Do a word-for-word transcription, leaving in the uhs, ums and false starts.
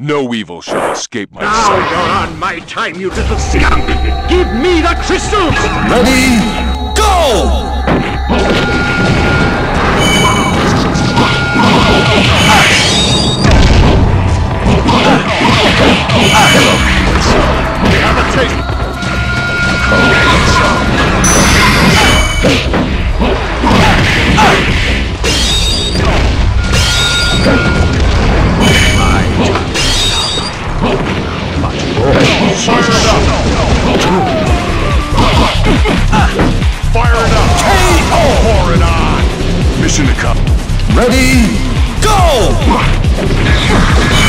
No evil shall escape my Now sight. you're on my time, you little skunk! Give me the crystals! Ready, go! We have a taste. Fire it up! Fire it up! K O! Pour it on! Mission accomplished. Ready, go!